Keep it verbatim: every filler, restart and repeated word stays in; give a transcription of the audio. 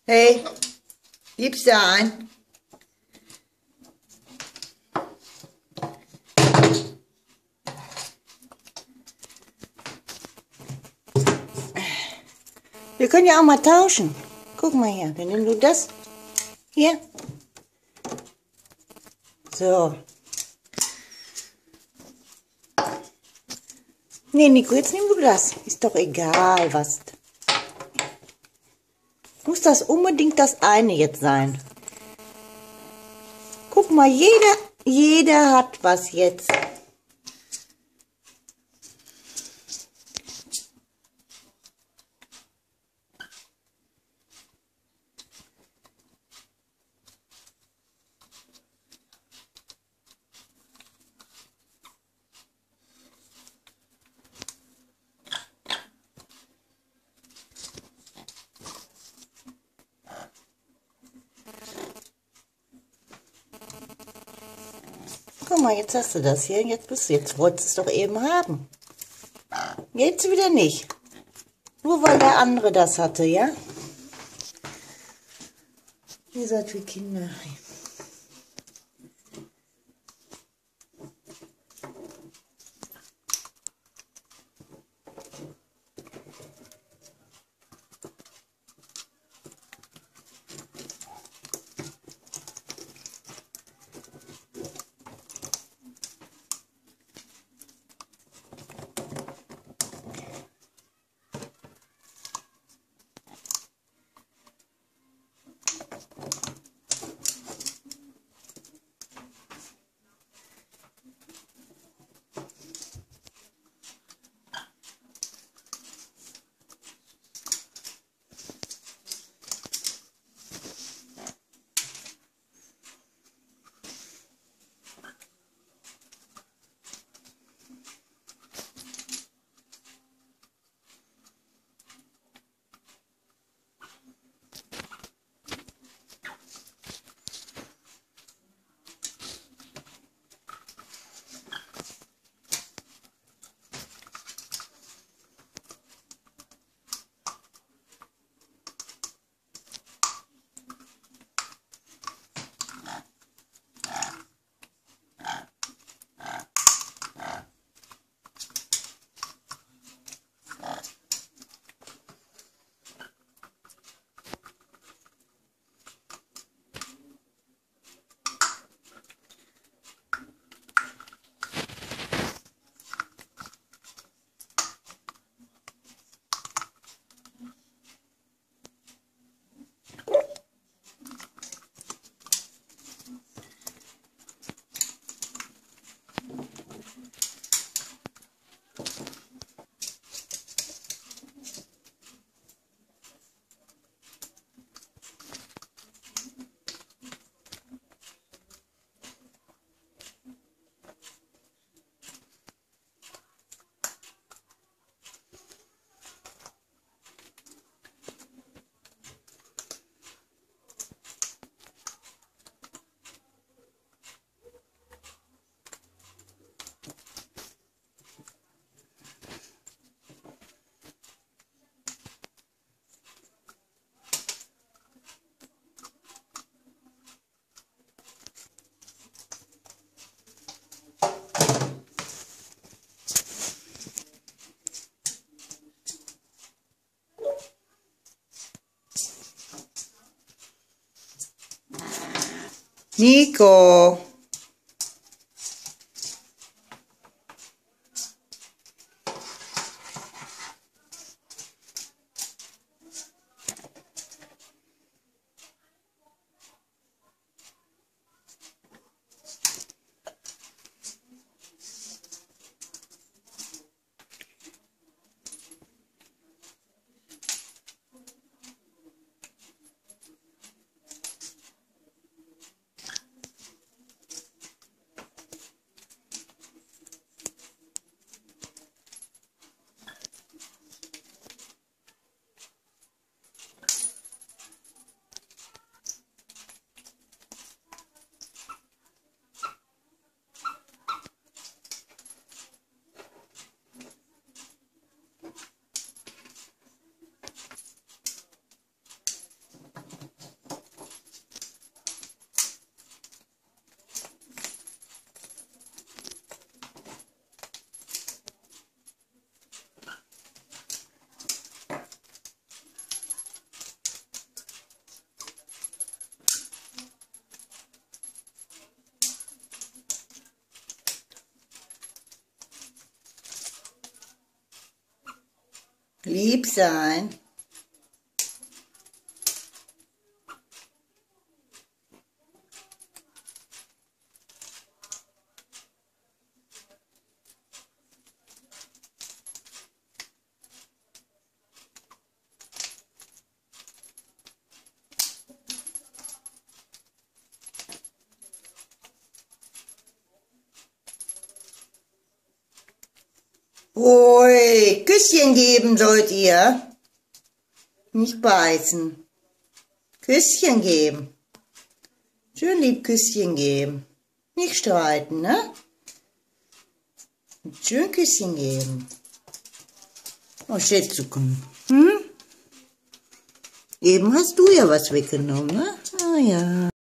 Hey, gib's da ein? Wir können ja auch mal tauschen. Guck mal hier, dann nimm du das. Hier. So. Nee, Nico, jetzt nimm du das. Ist doch egal, was. Muss das unbedingt das eine jetzt sein? Guck mal, jeder, jeder hat was jetzt. Guck mal, jetzt hast du das hier. Jetzt bist du, jetzt wolltest du es doch eben haben. Jetzt wieder nicht. Nur weil der andere das hatte, ja? Ihr seid wie Kinder. Nico. Lieb sein. Ui, Küsschen geben sollt ihr. Nicht beißen. Küsschen geben. Schön lieb Küsschen geben. Nicht streiten, ne? Schön Küsschen geben. Oh, Schätzucken. Hm? Eben hast du ja was weggenommen, ne? Ah ja.